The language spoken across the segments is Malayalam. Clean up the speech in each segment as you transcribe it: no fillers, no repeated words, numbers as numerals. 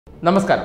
നമസ്കാരം.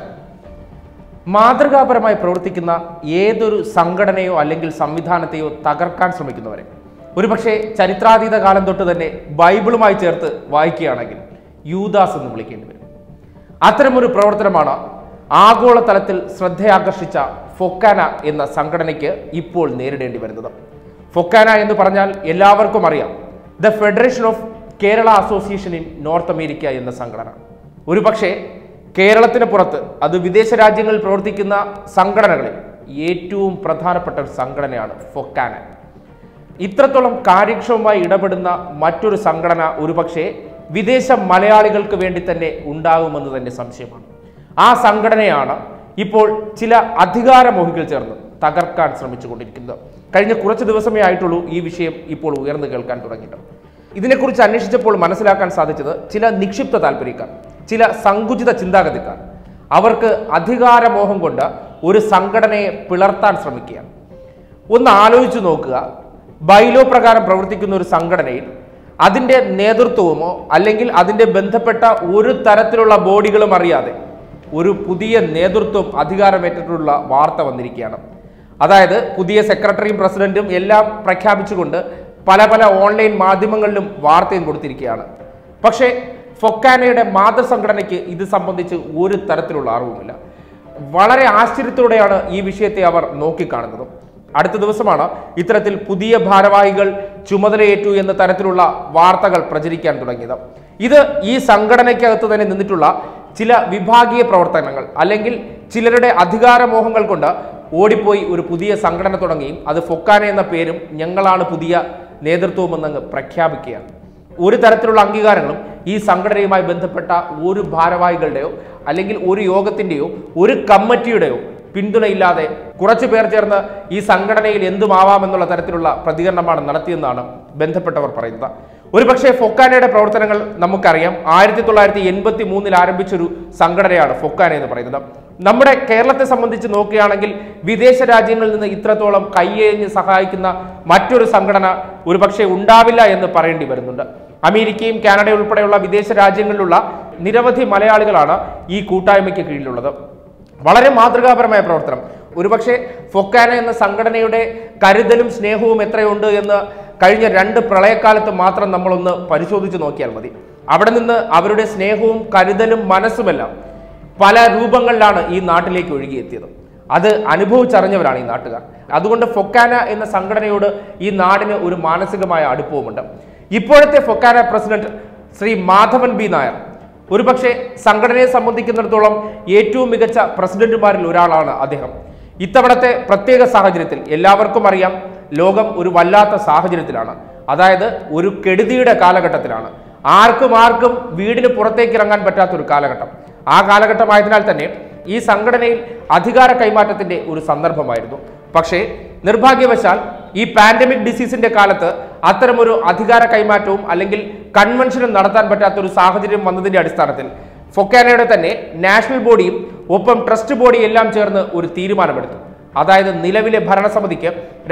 മാതൃകാപരമായി പ്രവർത്തിക്കുന്ന ഏതൊരു സംഘടനയോ അല്ലെങ്കിൽ സംവിധാനത്തെയോ തകർക്കാൻ ശ്രമിക്കുന്നവരെ ഒരുപക്ഷെ ചരിത്രാതീത കാലം തൊട്ട് തന്നെ ബൈബിളുമായി ചേർത്ത് വായിക്കുകയാണെങ്കിൽ യൂദാസ് എന്ന് വിളിക്കേണ്ടി വരും. അത്തരമൊരു പ്രവർത്തനമാണ് ആഗോളതലത്തിൽ ശ്രദ്ധയാകർഷിച്ച ഫൊക്കാന എന്ന സംഘടനയ്ക്ക് ഇപ്പോൾ നേരിടേണ്ടി വരുന്നത്. ഫൊക്കാന എന്ന് പറഞ്ഞാൽ എല്ലാവർക്കും അറിയാം, the federation of Kerala association in north America എന്ന സംഘടന. ഒരുപക്ഷെ കേരളത്തിന് പുറത്ത്, അത് വിദേശ രാജ്യങ്ങളിൽ പ്രവർത്തിക്കുന്ന സംഘടനകളിൽ ഏറ്റവും പ്രധാനപ്പെട്ട ഒരു സംഘടനയാണ് ഫൊക്കാന. ഇത്രത്തോളം കാര്യക്ഷമമായി ഇടപെടുന്ന മറ്റൊരു സംഘടന ഒരുപക്ഷെ വിദേശ മലയാളികൾക്ക് വേണ്ടി തന്നെ ഉണ്ടാകുമെന്ന് തന്നെ സംശയമാണ്. ആ സംഘടനയാണ് ഇപ്പോൾ ചില അധികാരമോഹികൾ ചേർന്ന് തകർക്കാൻ ശ്രമിച്ചുകൊണ്ടിരിക്കുന്നത്. കഴിഞ്ഞ കുറച്ച് ദിവസമേ ആയിട്ടുള്ളൂ ഈ വിഷയം ഇപ്പോൾ ഉയർന്നു കേൾക്കാൻ തുടങ്ങിയിട്ട്. ഇതിനെക്കുറിച്ച് അന്വേഷിച്ചപ്പോൾ മനസ്സിലാക്കാൻ സാധിച്ചത്, ചില നിക്ഷിപ്ത താല്പര്യക്കാർ, ചില സങ്കുചിത ചിന്താഗതിക്കാർ അവർക്ക് അധികാരമോഹം കൊണ്ട് ഒരു സംഘടനയെ പിളർത്താൻ ശ്രമിക്കുകയാണ്. ഒന്ന് ആലോചിച്ചു നോക്കുക, ബൈലോ പ്രകാരം പ്രവർത്തിക്കുന്ന ഒരു സംഘടനയിൽ അതിൻ്റെ നേതൃത്വമോ അല്ലെങ്കിൽ അതിൻ്റെ ബന്ധപ്പെട്ട ഒരു തരത്തിലുള്ള ബോഡികളും അറിയാതെ ഒരു പുതിയ നേതൃത്വം അധികാരമേറ്റിട്ടുള്ള വാർത്ത വന്നിരിക്കുകയാണ്. അതായത് പുതിയ സെക്രട്ടറിയും പ്രസിഡന്റും എല്ലാം പ്രഖ്യാപിച്ചുകൊണ്ട് പല ഓൺലൈൻ മാധ്യമങ്ങളിലും വാർത്തയും കൊടുത്തിരിക്കുകയാണ്. പക്ഷേ ഫൊക്കാനയുടെ മാതൃസംഘടനയ്ക്ക് ഇത് സംബന്ധിച്ച് ഒരു തരത്തിലുള്ള അറിവുമില്ല. വളരെ ആശ്ചര്യത്തോടെയാണ് ഈ വിഷയത്തെ അവർ നോക്കിക്കാണുന്നത്. അടുത്ത ദിവസമാണ് ഇത്തരത്തിൽ പുതിയ ഭാരവാഹികൾ ചുമതലയേറ്റു എന്ന തരത്തിലുള്ള വാർത്തകൾ പ്രചരിക്കാൻ തുടങ്ങിയത്. ഇത് ഈ സംഘടനയ്ക്കകത്ത് തന്നെ നിന്നിട്ടുള്ള ചില വിഭാഗീയ പ്രവർത്തനങ്ങൾ അല്ലെങ്കിൽ ചിലരുടെ അധികാരമോഹങ്ങൾ കൊണ്ട് ഓടിപ്പോയി ഒരു പുതിയ സംഘടന തുടങ്ങുകയും അത് ഫൊക്കാന എന്ന പേരും ഞങ്ങളാണ് പുതിയ നേതൃത്വമെന്നങ്ങ് പ്രഖ്യാപിക്കുകയാണ്. ഒരു തരത്തിലുള്ള അംഗീകാരങ്ങളും ഈ സംഘടനയുമായി ബന്ധപ്പെട്ട ഒരു ഭാരവാഹികളുടെയോ അല്ലെങ്കിൽ ഒരു യോഗത്തിൻ്റെയോ ഒരു കമ്മിറ്റിയുടെയോ പിന്തുണയില്ലാതെ കുറച്ചു പേർ ചേർന്ന് ഈ സംഘടനയിൽ എന്തുമാവാമെന്നുള്ള തരത്തിലുള്ള പ്രതികരണമാണ് നടത്തിയെന്നാണ് ബന്ധപ്പെട്ടവർ പറയുന്നത്. ഒരുപക്ഷെ ഫൊക്കാനയുടെ പ്രവർത്തനങ്ങൾ നമുക്കറിയാം. 1983 ആരംഭിച്ചൊരു സംഘടനയാണ് ഫൊക്കാന എന്ന് പറയുന്നത്. നമ്മുടെ കേരളത്തെ സംബന്ധിച്ച് നോക്കുകയാണെങ്കിൽ വിദേശ രാജ്യങ്ങളിൽ നിന്ന് ഇത്രത്തോളം കയ്യേഞ്ഞ് സഹായിക്കുന്ന മറ്റൊരു സംഘടന ഒരുപക്ഷെ ഉണ്ടാവില്ല എന്ന് പറയേണ്ടി വരുന്നുണ്ട്. അമേരിക്കയും കാനഡയും ഉൾപ്പെടെയുള്ള വിദേശ രാജ്യങ്ങളിലുള്ള നിരവധി മലയാളികളാണ് ഈ കൂട്ടായ്മയ്ക്ക് കീഴിലുള്ളത്. വളരെ മാതൃകാപരമായ പ്രവർത്തനം. ഒരുപക്ഷെ ഫൊക്കാന എന്ന സംഘടനയുടെ കരുതലും സ്നേഹവും എത്രയുണ്ട് എന്ന് കഴിഞ്ഞ 2 പ്രളയക്കാലത്ത് മാത്രം നമ്മളൊന്ന് പരിശോധിച്ച് നോക്കിയാൽ മതി. അവിടെ നിന്ന് അവരുടെ സ്നേഹവും കരുതലും മനസ്സുമെല്ലാം പല രൂപങ്ങളിലാണ് ഈ നാട്ടിലേക്ക് ഒഴുകിയെത്തിയത്. അത് അനുഭവിച്ചറിഞ്ഞവരാണ് ഈ നാട്ടുകാർ. അതുകൊണ്ട് ഫൊക്കാന എന്ന സംഘടനയോട് ഈ നാടിന് ഒരു മാനസികമായ അടുപ്പവുമുണ്ട്. ഇപ്പോഴത്തെ ഫൊക്കാന പ്രസിഡന്റ് ശ്രീ മാധവൻ ബി നായർ ഒരുപക്ഷെ സംഘടനയെ സംബന്ധിക്കുന്നിടത്തോളം ഏറ്റവും മികച്ച പ്രസിഡന്റുമാരിൽ ഒരാളാണ് അദ്ദേഹം. ഇത്തവണത്തെ പ്രത്യേക സാഹചര്യത്തിൽ എല്ലാവർക്കും അറിയാം, ലോകം ഒരു വല്ലാത്ത സാഹചര്യത്തിലാണ്. അതായത് ഒരു കെടുതിയുടെ കാലഘട്ടത്തിലാണ്. ആർക്കും വീടിന് പുറത്തേക്ക് ഇറങ്ങാൻ പറ്റാത്തൊരു കാലഘട്ടം. ആ കാലഘട്ടമായതിനാൽ തന്നെ ഈ സംഘടനയിൽ അധികാര കൈമാറ്റത്തിന്റെ ഒരു സന്ദർഭമായിരുന്നു. പക്ഷേ നിർഭാഗ്യവശാൽ ഈ പാൻഡമിക് ഡിസീസിന്റെ കാലത്ത് അത്തരമൊരു അധികാര കൈമാറ്റവും അല്ലെങ്കിൽ കൺവെൻഷനും നടത്താൻ പറ്റാത്തൊരു സാഹചര്യം വന്നതിന്റെ അടിസ്ഥാനത്തിൽ ഫൊക്കാനയുടെ തന്നെ നാഷണൽ ബോഡിയും ഒപ്പം ട്രസ്റ്റ് ബോഡി എല്ലാം ചേർന്ന് ഒരു തീരുമാനമെടുത്തു. അതായത് നിലവിലെ ഭരണസമിതിക്ക്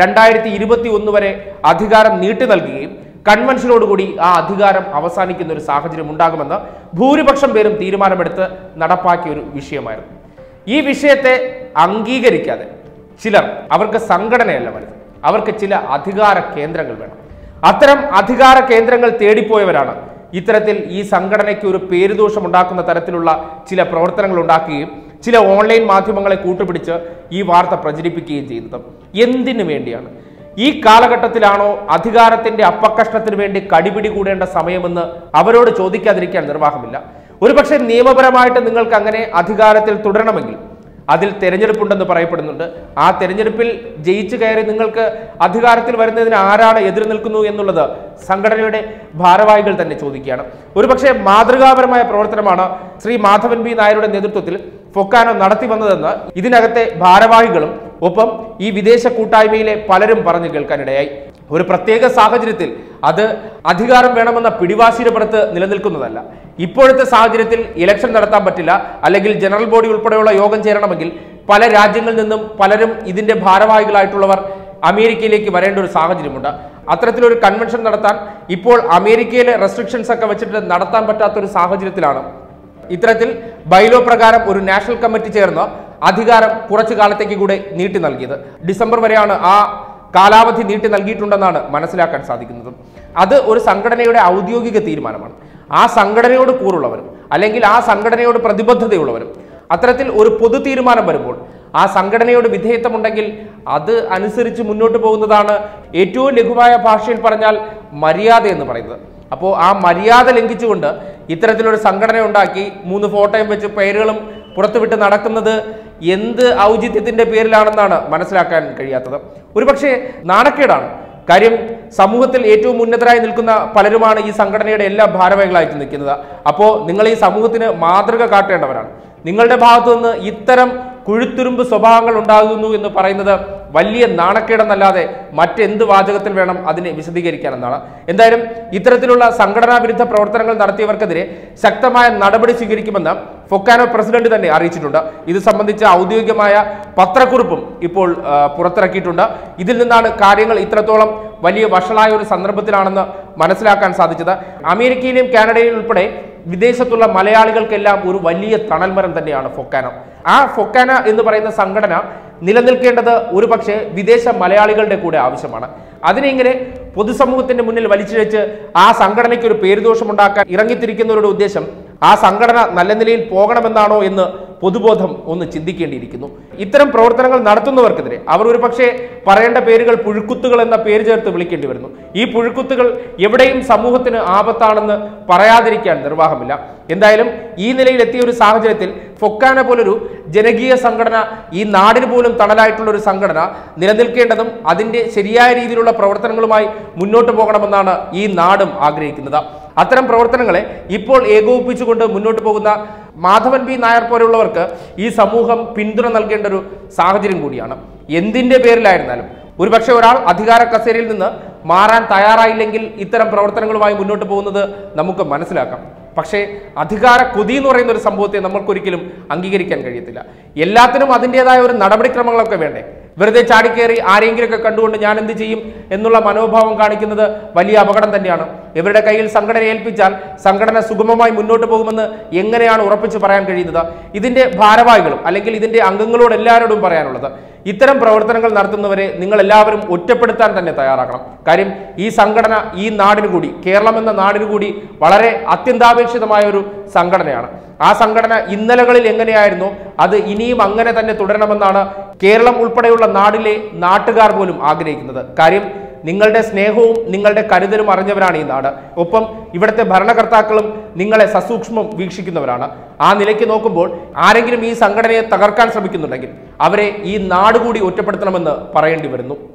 2021 വരെ അധികാരം നീട്ടി നൽകുകയും കൺവെൻഷനോടുകൂടി ആ അധികാരം അവസാനിക്കുന്ന ഒരു സാഹചര്യം ഉണ്ടാകുമെന്ന് ഭൂരിപക്ഷം പേരും തീരുമാനമെടുത്ത് നടപ്പാക്കിയ ഒരു വിഷയമായിരുന്നു. ഈ വിഷയത്തെ അംഗീകരിക്കാതെ ചിലർ, അവർക്ക് സംഘടനയല്ല വലുത്, അവർക്ക് ചില അധികാര കേന്ദ്രങ്ങൾ വേണം. അത്തരം അധികാര കേന്ദ്രങ്ങൾ തേടിപ്പോയവരാണ് ഇത്തരത്തിൽ ഈ സംഘടനയ്ക്ക് ഒരു പേരുദോഷം ഉണ്ടാക്കുന്ന തരത്തിലുള്ള ചില പ്രവർത്തനങ്ങൾ ഉണ്ടാക്കുകയും ചില ഓൺലൈൻ മാധ്യമങ്ങളെ കൂട്ടുപിടിച്ച് ഈ വാർത്ത പ്രചരിപ്പിക്കുകയും ചെയ്യുന്നത്. എന്തിനു വേണ്ടിയാണ്? ഈ കാലഘട്ടത്തിലാണോ അധികാരത്തിന്റെ അപ്പക്കഷ്ണത്തിന് വേണ്ടി കടിപിടി കൂടേണ്ട സമയമെന്ന് അവരോട് ചോദിക്കാതിരിക്കാൻ നിർവാഹമില്ല. ഒരുപക്ഷെ നിയമപരമായിട്ട് നിങ്ങൾക്ക് അങ്ങനെ അധികാരത്തിൽ തുടരണമെങ്കിൽ അതിൽ തെരഞ്ഞെടുപ്പുണ്ടെന്ന് പറയപ്പെടുന്നുണ്ട്. ആ തെരഞ്ഞെടുപ്പിൽ ജയിച്ചു കയറി നിങ്ങൾക്ക് അധികാരത്തിൽ വരുന്നതിന് ആരാണ് എതിർ നിൽക്കുന്നു എന്നുള്ളത് സംഘടനയുടെ ഭാരവാഹികൾ തന്നെ ചോദിക്കുകയാണ്. ഒരുപക്ഷെ മാതൃകാപരമായ പ്രവർത്തനമാണ് ശ്രീ മാധവൻ ബി നായരുടെ നേതൃത്വത്തിൽ ഫൊക്കാന നടത്തി വന്നതെന്ന് ഇതിനകത്തെ ഭാരവാഹികളും ഒപ്പം ഈ വിദേശ കൂട്ടായ്മയിലെ പലരും പറഞ്ഞു കേൾക്കാനിടയായി. ഒരു പ്രത്യേക സാഹചര്യത്തിൽ അത് അധികാരം വേണമെന്ന പിടിവാശിയുടെ പുറത്ത് നിലനിൽക്കുന്നതല്ല. ഇപ്പോഴത്തെ സാഹചര്യത്തിൽ ഇലക്ഷൻ നടത്താൻ പറ്റില്ല, അല്ലെങ്കിൽ ജനറൽ ബോഡി ഉൾപ്പെടെയുള്ള യോഗം ചേരണമെങ്കിൽ പല രാജ്യങ്ങളിൽ നിന്നും പലരും ഇതിന്റെ ഭാരവാഹികളായിട്ടുള്ളവർ അമേരിക്കയിലേക്ക് വരേണ്ട ഒരു സാഹചര്യമുണ്ട്. അത്തരത്തിലൊരു കൺവെൻഷൻ നടത്താൻ ഇപ്പോൾ അമേരിക്കയിലെ റെസ്ട്രിക്ഷൻസ് ഒക്കെ വെച്ചിട്ട് നടത്താൻ പറ്റാത്തൊരു സാഹചര്യത്തിലാണ് ഇത്തരത്തിൽ ബൈലോ പ്രകാരം ഒരു നാഷണൽ കമ്മിറ്റി ചേർന്ന് അധികാരം കുറച്ചു കാലത്തേക്ക് കൂടെ നീട്ടി നൽകിയത്. ഡിസംബർ വരെയാണ് ആ കാലാവധി നീട്ടി നൽകിയിട്ടുണ്ടെന്നാണ് മനസ്സിലാക്കാൻ സാധിക്കുന്നത്. അത് ഒരു സംഘടനയുടെ ഔദ്യോഗിക തീരുമാനമാണ്. ആ സംഘടനയോട് കൂറുള്ളവരും അല്ലെങ്കിൽ ആ സംഘടനയോട് പ്രതിബദ്ധതയുള്ളവരും അത്തരത്തിൽ ഒരു പൊതു തീരുമാനം വരുമ്പോൾ ആ സംഘടനയോട് വിധേയത്വമുണ്ടെങ്കിൽ അത് അനുസരിച്ച് മുന്നോട്ട് പോകുന്നതാണ് ഏറ്റവും ലഘുവായ ഭാഷയിൽ പറഞ്ഞാൽ മര്യാദ എന്ന് പറയുന്നത്. അപ്പോൾ ആ മര്യാദ ലംഘിച്ചുകൊണ്ട് ഇത്തരത്തിലൊരു സംഘടന ഉണ്ടാക്കി 3 ഫോട്ടോയും വെച്ച് പേരുകളും പുറത്തുവിട്ട് നടക്കുന്നത് എന്ത് ഔചിത്യത്തിന്റെ പേരിലാണെന്നാണ് മനസ്സിലാക്കാൻ കഴിയാത്തത്. ഒരുപക്ഷെ നാണക്കേടാണ്. കാര്യം സമൂഹത്തിൽ ഏറ്റവും ഉന്നതരായി നിൽക്കുന്ന പലരുമാണ് ഈ സംഘടനയുടെ എല്ലാ ഭാരവാഹികളായിട്ട് നിൽക്കുന്നത്. അപ്പോൾ നിങ്ങൾ ഈ സമൂഹത്തിന് മാതൃക കാട്ടേണ്ടവരാണ്. നിങ്ങളുടെ ഭാഗത്തു നിന്ന് ഇത്തരം കുഴുത്തുരുമ്പ് സ്വഭാവങ്ങൾ ഉണ്ടാകുന്നു എന്ന് പറയുന്നത് വലിയ നാണക്കേടെന്നല്ലാതെ മറ്റെന്ത് വാചകത്തിൽ വേണം അതിനെ വിശദീകരിക്കാനെന്നാണ്. എന്തായാലും ഇത്തരത്തിലുള്ള സംഘടനാ വിരുദ്ധ പ്രവർത്തനങ്ങൾ നടത്തിയവർക്കെതിരെ ശക്തമായ നടപടി സ്വീകരിക്കുമെന്ന് ഫൊക്കാനോ പ്രസിഡന്റ് തന്നെ അറിയിച്ചിട്ടുണ്ട്. ഇത് സംബന്ധിച്ച ഔദ്യോഗികമായ പത്രക്കുറിപ്പും ഇപ്പോൾ പുറത്തിറക്കിയിട്ടുണ്ട്. ഇതിൽ നിന്നാണ് കാര്യങ്ങൾ ഇത്രത്തോളം വലിയ വഷളായ ഒരു സന്ദർഭത്തിലാണെന്ന് മനസ്സിലാക്കാൻ സാധിച്ചത്. അമേരിക്കയിലെയും കാനഡയിലും ഉൾപ്പെടെ വിദേശത്തുള്ള മലയാളികൾക്കെല്ലാം ഒരു വലിയ തണൽമരം തന്നെയാണ് ഫൊക്കാനോ. ആ ഫൊക്കാന എന്ന് പറയുന്ന സംഘടന നിലനിൽക്കേണ്ടത് ഒരു പക്ഷേ വിദേശ മലയാളികളുടെ കൂടെ ആവശ്യമാണ്. അതിനെ ഇങ്ങനെ പൊതുസമൂഹത്തിന്റെ മുന്നിൽ വലിച്ചിഴച്ച് ആ സംഘടനയ്ക്ക് ഒരു പേരുദോഷമുണ്ടാക്കാൻ ഇറങ്ങിത്തിരിക്കുന്നവരുടെ ഉദ്ദേശം ആ സംഘടന നല്ല നിലയിൽ പോകണമെന്നാണോ എന്ന് പൊതുബോധം ഒന്ന് ചിന്തിക്കേണ്ടിയിരിക്കുന്നു. ഇത്തരം പ്രവർത്തനങ്ങൾ നടത്തുന്നവർക്കെതിരെ അവർ ഒരു പക്ഷേ പറയേണ്ട പേരുകൾ പുഴുക്കുത്തുകൾ എന്ന പേര് ചേർത്ത് വിളിക്കേണ്ടി വരുന്നു. ഈ പുഴുക്കുത്തുകൾ എവിടെയും സമൂഹത്തിന് ആപത്താണെന്ന് പറയാതിരിക്കാൻ നിർവാഹമില്ല. എന്തായാലും ഈ നിലയിലെത്തിയ ഒരു സാഹചര്യത്തിൽ ഫൊക്കാന പോലൊരു ജനകീയ സംഘടന, ഈ നാടിന് പോലും തണലായിട്ടുള്ള ഒരു സംഘടന നിലനിൽക്കേണ്ടതും അതിന്റെ ശരിയായ രീതിയിലുള്ള പ്രവർത്തനങ്ങളുമായി മുന്നോട്ട് പോകണമെന്നാണ് ഈ നാടും ആഗ്രഹിക്കുന്നത്. അത്തരം പ്രവർത്തനങ്ങളെ ഇപ്പോൾ ഏകോപിപ്പിച്ചുകൊണ്ട് മുന്നോട്ട് പോകുന്ന മാധവൻ പി നായർ പോലുള്ളവർക്ക് ഈ സമൂഹം പിന്തുണ നൽകേണ്ട ഒരു സാഹചര്യം കൂടിയാണ്. എന്തിന്റെ പേരിലായിരുന്നാലും ഒരുപക്ഷെ ഒരാൾ അധികാര കസേരയിൽ നിന്ന് മാറാൻ തയ്യാറായില്ലെങ്കിൽ ഇത്തരം പ്രവർത്തനങ്ങളുമായി മുന്നോട്ട് പോകുന്നത് നമുക്ക് മനസ്സിലാക്കാം. പക്ഷേ അധികാര കൊതി എന്ന് പറയുന്ന ഒരു സംഭവത്തെ നമ്മൾക്കൊരിക്കലും അംഗീകരിക്കാൻ കഴിയത്തില്ല. എല്ലാത്തിനും അതിൻ്റെതായ ഒരു നടപടിക്രമങ്ങളൊക്കെ വേണ്ടേ? വെറുതെ ചാടിക്കേറി ആരെങ്കിലുമൊക്കെ കണ്ടുകൊണ്ട് ഞാൻ എന്ത് ചെയ്യും എന്നുള്ള മനോഭാവം കാണിക്കുന്നത് വലിയ അപകടം തന്നെയാണ്. ഇവരുടെ കയ്യിൽ സംഘടന ഏൽപ്പിച്ചാൽ സംഘടന സുഗമമായി മുന്നോട്ട് പോകുമെന്ന് എങ്ങനെയാണ് ഉറപ്പിച്ച് പറയാൻ കഴിയുന്നത്? ഇതിന്റെ ഭാരവാഹികളും അല്ലെങ്കിൽ ഇതിന്റെ അംഗങ്ങളോട് എല്ലാവരോടും പറയാനുള്ളത്, ഇത്തരം പ്രവർത്തനങ്ങൾ നടത്തുന്നവരെ നിങ്ങൾ എല്ലാവരും ഒറ്റപ്പെടുത്താൻ തന്നെ തയ്യാറാക്കണം. കാര്യം ഈ സംഘടന ഈ നാടിനു കൂടി, കേരളം എന്ന നാടിനു കൂടി വളരെ അത്യന്താപേക്ഷിതമായ ഒരു സംഘടനയാണ്. ആ സംഘടന ഇന്നലകളിൽ എങ്ങനെയായിരുന്നു അത് ഇനിയും അങ്ങനെ തന്നെ തുടരണമെന്നാണ് കേരളം ഉൾപ്പെടെയുള്ള നാടിലെ നാട്ടുകാർ പോലും ആഗ്രഹിക്കുന്നത്. കാര്യം നിങ്ങളുടെ സ്നേഹവും നിങ്ങളുടെ കരുതലും അറിഞ്ഞവരാണ് ഈ നാട്. ഒപ്പം ഇവിടുത്തെ ഭരണകർത്താക്കളും നിങ്ങളെ സസൂക്ഷ്മം വീക്ഷിക്കുന്നവരാണ്. ആ നിലയ്ക്ക് നോക്കുമ്പോൾ ആരെങ്കിലും ഈ സംഘടനയെ തകർക്കാൻ ശ്രമിക്കുന്നുണ്ടെങ്കിൽ അവരെ ഈ നാട് കൂടി ഒറ്റപ്പെടുത്തണമെന്ന് പറയേണ്ടി വരുന്നു.